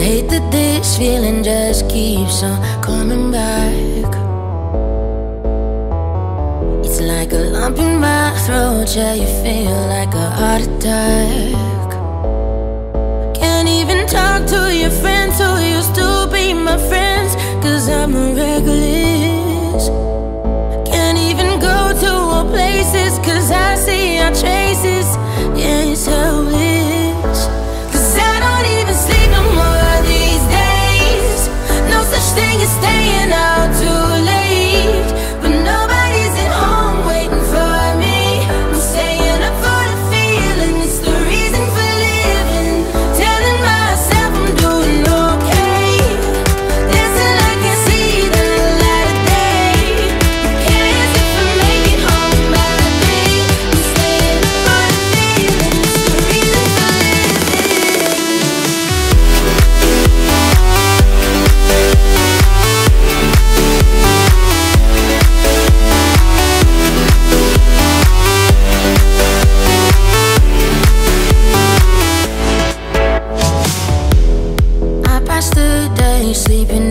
hate that this feeling just keeps on coming back. It's like a lump in my throat, yeah, you feel like a heart attack. Can't even talk to your friends who used to be my friends, cause I'm a reckless. Can't even go to all places, cause I see our traces. Yeah, it's helpless. Cause I don't even sleep no more these days. No such thing as staying out too late, but nobody's at home waiting for me. I'm staying up for the feeling, it's the reason for living. Telling myself I'm doing okay. Listen, I can see the light of day. Who cares if I make it home by the I'm staying up for the feeling, it's the reason for living. I pass the day sleeping